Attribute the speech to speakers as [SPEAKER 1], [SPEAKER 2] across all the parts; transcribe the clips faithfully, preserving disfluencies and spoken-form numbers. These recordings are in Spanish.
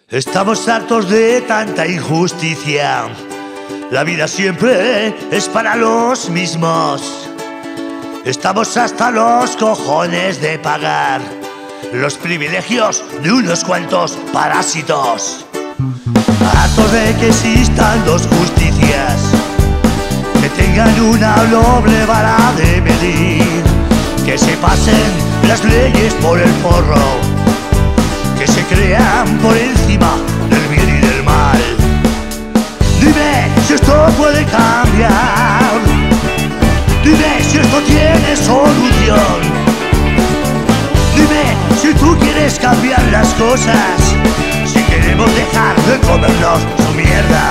[SPEAKER 1] Estamos hartos de tanta injusticia. La vida siempre es para los mismos. Estamos hasta los cojones de pagar los privilegios de unos cuantos parásitos. Hartos de que existan dos justicias, que tengan una doble vara de medir, que se pasen las leyes por el forro, que se crean por encima del bien y del mal. Dime si esto puede cambiar, dime si esto tiene solución, dime si tú quieres cambiar las cosas, si queremos dejar de comernos su mierda.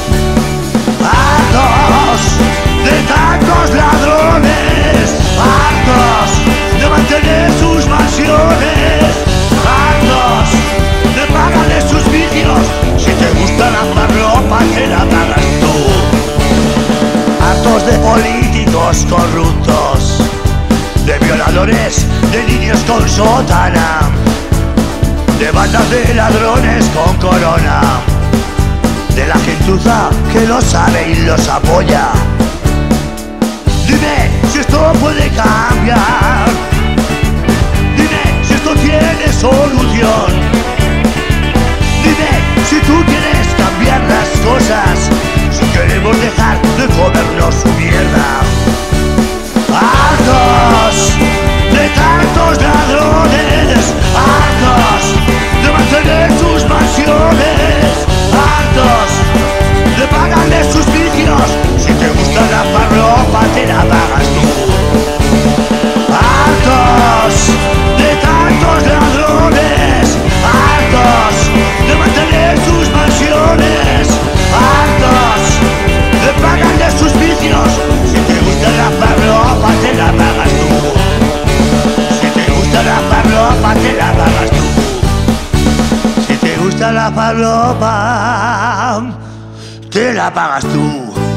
[SPEAKER 1] Hartos de tantos ladrones, hartos de mantener sus mansiones, hartos de pagarle sus vicios. Si te gusta la farlopa, te la pagas tú. Hartos de políticos corruptos, de violadores, de niños con sotana, de bandas de ladrones con corona, de la gentuza que lo sabe y los apoya. Dime si esto puede cambiar, dime si esto tiene solución, dime si tú quieres cambiar las cosas, si queremos dejar de comernos su mierda. Hartos de tantos ladrones, hartos de mantener sus mansiones, hartos de pagarle sus vicios. Si te gusta la farlopa, te la pagas tú. Hartos de tantos ladrones, hartos de mantener sus mansiones, hartos de pagarle sus vicios. Si te gusta la farlopa, te la pagas tú. Si te gusta la farlopa, te la pagas tú. Si te gusta la farlopa, te la pagas tú.